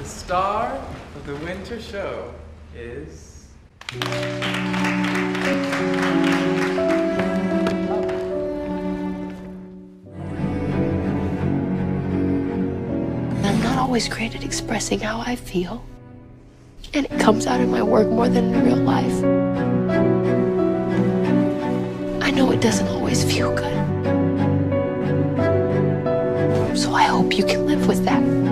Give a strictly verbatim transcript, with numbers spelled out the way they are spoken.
star of the winter show is... I'm not always great at expressing how I feel. And it comes out in my work more than in real life. I know it doesn't always feel good. So I hope you can live with that.